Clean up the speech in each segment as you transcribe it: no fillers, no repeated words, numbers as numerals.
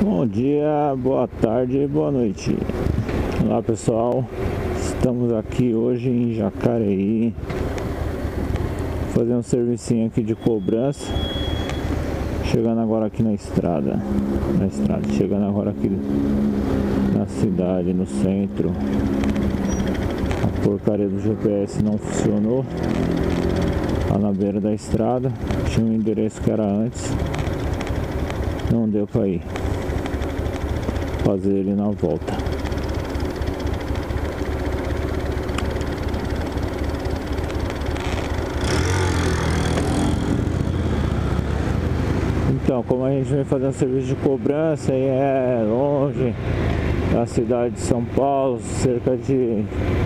Bom dia, boa tarde, boa noite. Olá pessoal, estamos aqui hoje em Jacareí, fazendo um servicinho aqui de cobrança. Chegando agora aqui na estrada, chegando agora aqui na cidade, no centro. A porcaria do GPS não funcionou lá na beira da estrada. Tinha um endereço que era antes, não deu para ir fazer ele na volta. Então, como a gente vem fazendo serviço de cobrança e é longe da cidade de São Paulo, cerca de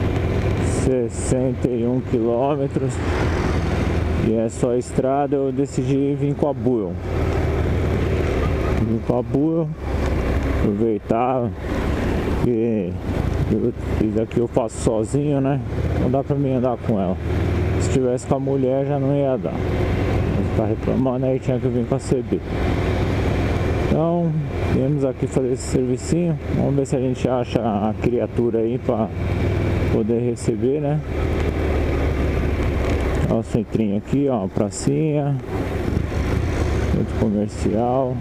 61 quilômetros, e é só estrada, eu decidi vir com a Buell. Vim com a Buell, aproveitar que isso aqui eu faço sozinho, né? Não dá pra mim andar com ela. Se tivesse com a mulher já não ia dar. Tá reclamando aí, tinha que vir com a CB. Então, viemos aqui fazer esse servicinho. Vamos ver se a gente acha a criatura aí pra poder receber, né? Olha o centrinho aqui, ó, pracinha, centro comercial.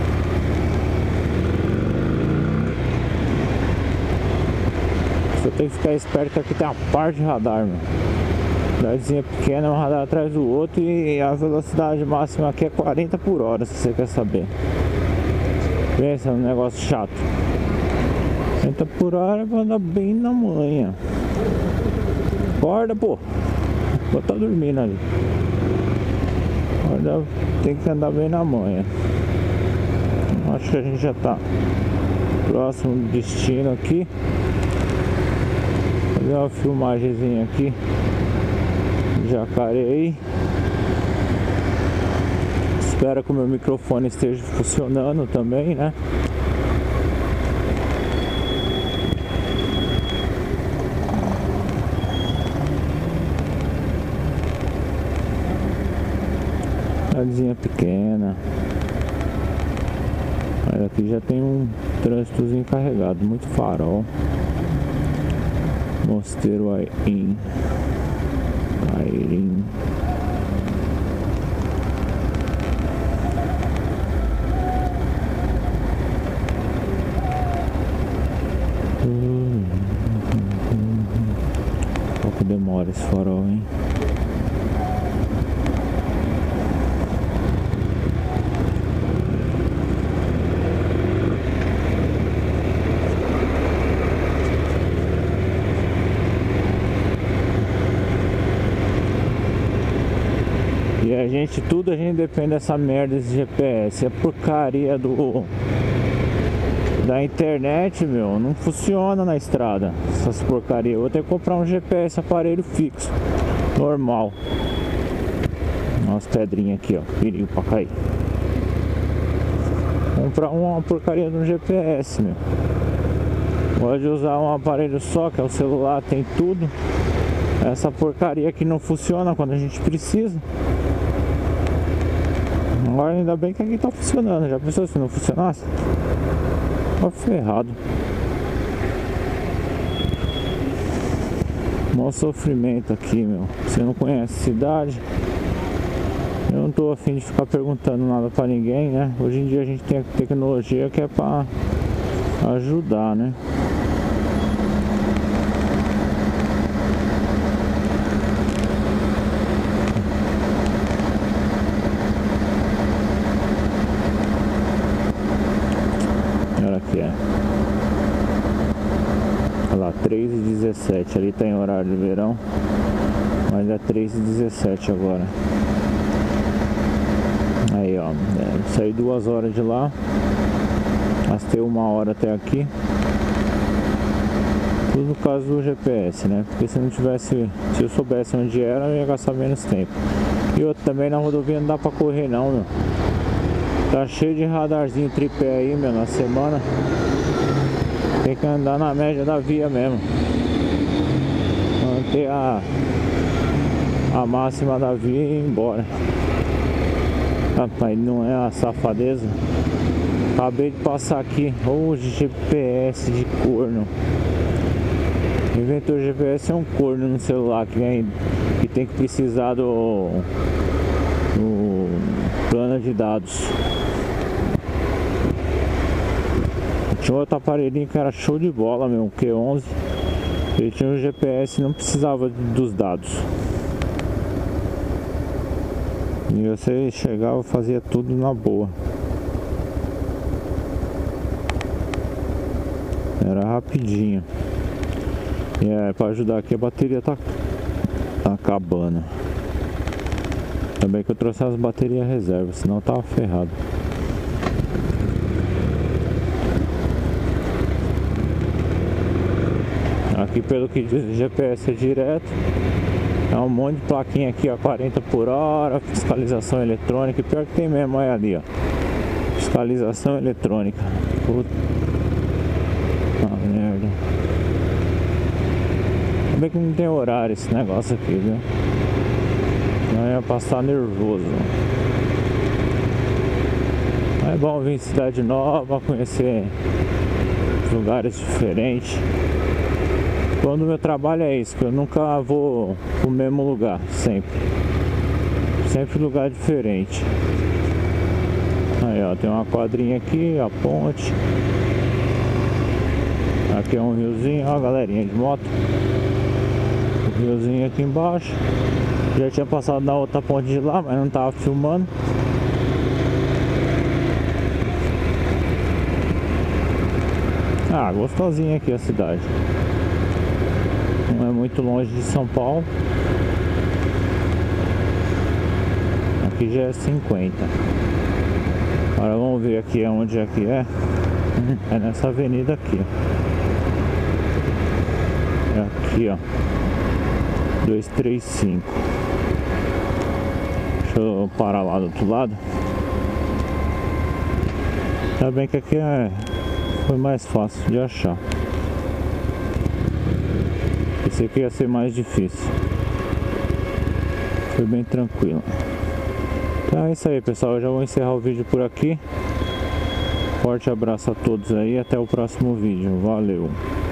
Você tem que ficar esperto que aqui tem uma parte de radar, meu. Cidadezinha pequena, um radar atrás do outro, e a velocidade máxima aqui é 40 por hora, se você quer saber. Pensa no negócio chato. 40 por hora vai andar bem na manhã. Acorda, pô. Vou tá dormindo ali. Acorda, tem que andar bem na manhã. Acho que a gente já tá próximo do destino aqui. Vou fazer uma filmagemzinha aqui. Jacareí. Espero que o meu microfone esteja funcionando também, né? Cidadezinha pequena. Mas aqui já tem um trânsitozinho carregado, muito farol. Mosteiro Airim. Pouco demora esse farol, hein? E a gente depende dessa merda desse GPS. É porcaria da internet, meu. Não funciona na estrada essas porcarias. Eu vou ter que comprar um GPS, aparelho fixo, normal. Umas pedrinhas aqui, ó. Perigo pra cair. Comprar uma porcaria de um GPS, meu. Pode usar um aparelho só, que é o celular, tem tudo. Essa porcaria aqui não funciona quando a gente precisa. Agora ainda bem que aqui tá funcionando. Já pensou se não funcionasse? Tá ferrado. Mó sofrimento aqui, meu. Você não conhece a cidade. Eu não tô afim de ficar perguntando nada pra ninguém, né? Hoje em dia a gente tem a tecnologia que é pra ajudar, né? Que é. Olha lá, 3h17. Ali tá em horário de verão, mas é 3h17 agora. Aí, ó, saí 2 horas de lá, gastei 1 hora até aqui. Tudo por causa do GPS, né? Porque se eu soubesse onde era, eu ia gastar menos tempo. E outro, também na rodovia não dá pra correr não, meu. Tá cheio de radarzinho tripé aí, meu, na semana. Tem que andar na média da via mesmo. Manter a máxima da via e ir embora. Rapaz, não é uma safadeza. Acabei de passar aqui. Hoje GPS de corno. Inventou GPS é um corno no celular que tem que precisar do plano de dados. Tinha outro aparelhinho que era show de bola, meu, Q11. Ele tinha um GPS e não precisava dos dados. E você chegava e fazia tudo na boa. Era rapidinho. E para ajudar aqui, a bateria tá acabando. Também que eu trouxe as baterias reserva, senão tava ferrado. Aqui, pelo que diz o GPS, é direto. É um monte de plaquinha aqui, ó, 40 por hora, fiscalização eletrônica. E pior que tem mesmo, olha ali, ó, fiscalização eletrônica. Puta merda. Ainda bem que não tem horário esse negócio aqui, viu? Não ia passar nervoso. É bom vir em cidade nova, conhecer lugares diferentes. Quando o meu trabalho é isso, que eu nunca vou pro mesmo lugar, sempre lugar diferente. Aí, ó, tem uma quadrinha aqui, a ponte. Aqui é um riozinho, ó, galerinha de moto. O riozinho aqui embaixo. Já tinha passado na outra ponte de lá, mas não tava filmando. Ah, gostosinha aqui a cidade. Não é muito longe de São Paulo. Aqui já é 50. Agora vamos ver aqui onde é que é. É nessa avenida aqui. É aqui, ó. 235. Deixa eu parar lá do outro lado. Ainda bem que aqui foi mais fácil de achar. Esse aqui ia ser mais difícil. Foi bem tranquilo. Então é isso aí, pessoal. Eu já vou encerrar o vídeo por aqui. Forte abraço a todos aí. Até o próximo vídeo. Valeu!